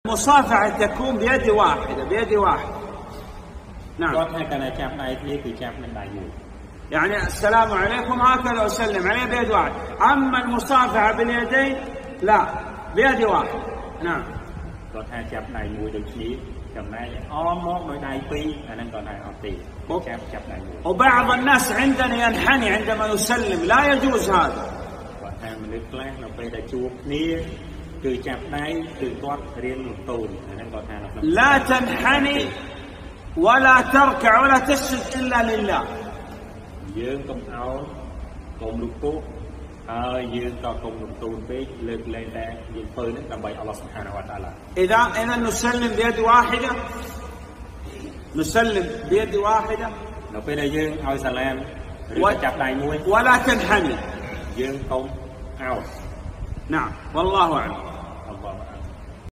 المصافحة تكون بيد واحدة بيد واحد. نعم. يعني السلام عليكم هكذا أسلم عليه بيد واحد. أما المصافحة باليدين لا بيد واحد. نعم. وبعض الناس عندنا ينحني عندما يسلم، لا يجوز هذا. لا تنحني ولا تركع ولا تسجد إلا لله. إذا نسلم بيد واحدة، نسلم بيد واحدة ولا تنحني. نعم والله أعلم.